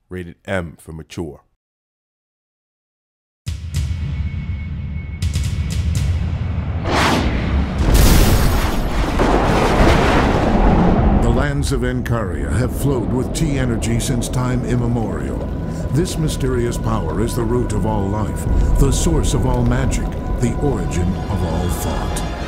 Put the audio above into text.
Rated M for mature. The lands of Encaria have flowed with T-Energy since time immemorial. This mysterious power is the root of all life, the source of all magic, the origin of all thought.